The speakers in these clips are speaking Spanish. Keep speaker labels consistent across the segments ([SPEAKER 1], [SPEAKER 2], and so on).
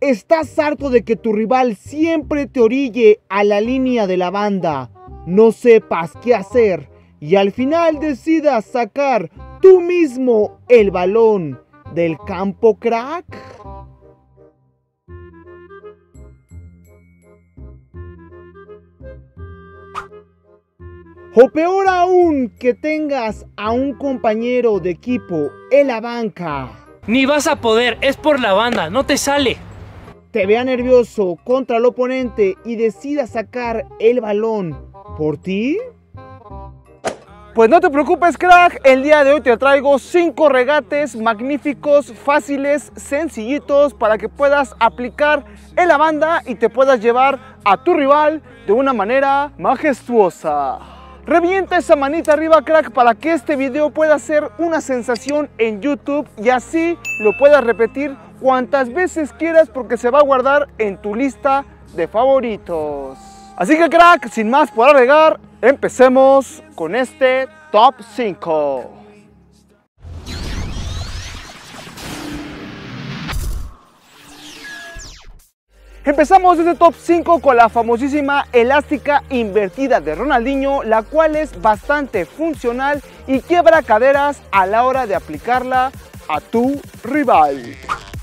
[SPEAKER 1] ¿Estás harto de que tu rival siempre te orille a la línea de la banda, no sepas qué hacer y al final decidas sacar tú mismo el balón del campo, crack? O peor aún, que tengas a un compañero de equipo en la banca.
[SPEAKER 2] Ni vas a poder, es por la banda, no te sale.
[SPEAKER 1] Te vea nervioso contra el oponente y decida sacar el balón por ti. Pues no te preocupes, crack, el día de hoy te traigo 5 regates magníficos, fáciles, sencillitos para que puedas aplicar en la banda y te puedas llevar a tu rival de una manera majestuosa. Revienta esa manita arriba, crack, para que este video pueda ser una sensación en YouTube y así lo puedas repetir cuantas veces quieras porque se va a guardar en tu lista de favoritos. Así que, crack, sin más por agregar, empecemos con este top 5. Empezamos este top 5 con la famosísima elástica invertida de Ronaldinho, la cual es bastante funcional y quiebra caderas a la hora de aplicarla a tu rival.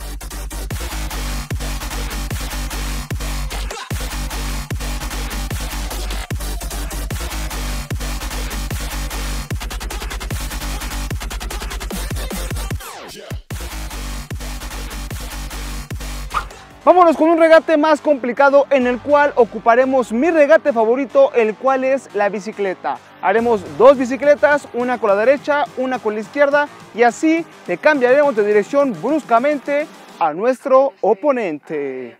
[SPEAKER 1] Vámonos con un regate más complicado en el cual ocuparemos mi regate favorito, el cual es la bicicleta. Haremos 2 bicicletas, una con la derecha, una con la izquierda y así le cambiaremos de dirección bruscamente a nuestro oponente.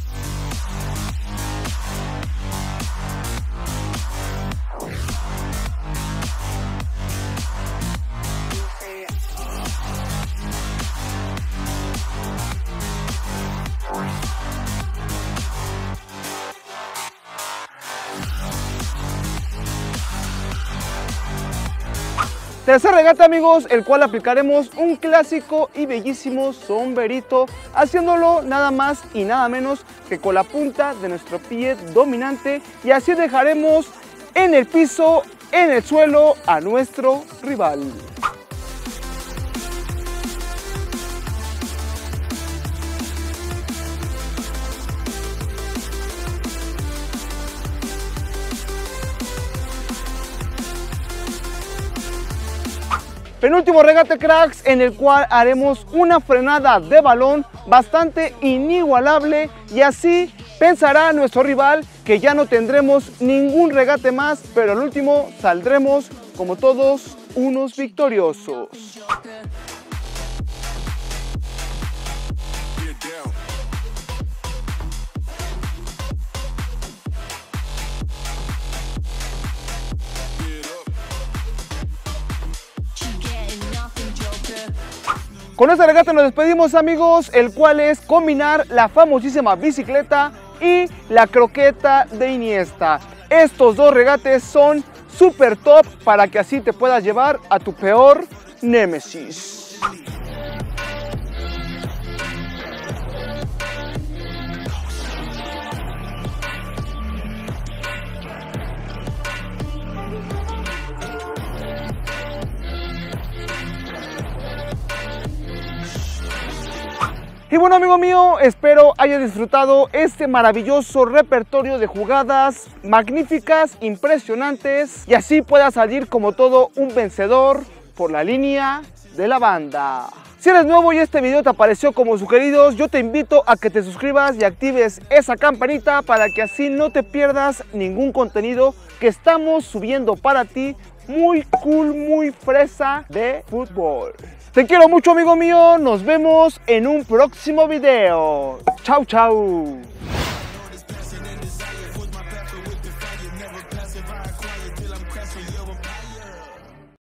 [SPEAKER 1] Tercer regate, amigos, el cual aplicaremos un clásico y bellísimo sombrerito, haciéndolo nada más y nada menos que con la punta de nuestro pie dominante y así dejaremos en el piso, en el suelo, a nuestro rival. Penúltimo regate, cracks, en el cual haremos una frenada de balón bastante inigualable y así pensará nuestro rival que ya no tendremos ningún regate más, pero al último saldremos como todos unos victoriosos. Con este regate nos despedimos, amigos, el cual es combinar la famosísima bicicleta y la croqueta de Iniesta. Estos 2 regates son súper top para que así te puedas llevar a tu peor némesis. Y bueno, amigo mío, espero hayas disfrutado este maravilloso repertorio de jugadas magníficas, impresionantes y así puedas salir como todo un vencedor por la línea de la banda. Si eres nuevo y este video te apareció como sugeridos, yo te invito a que te suscribas y actives esa campanita para que así no te pierdas ningún contenido que estamos subiendo para ti, muy cool, muy fresa de fútbol. Te quiero mucho, amigo mío, nos vemos en un próximo video. Chau, chau.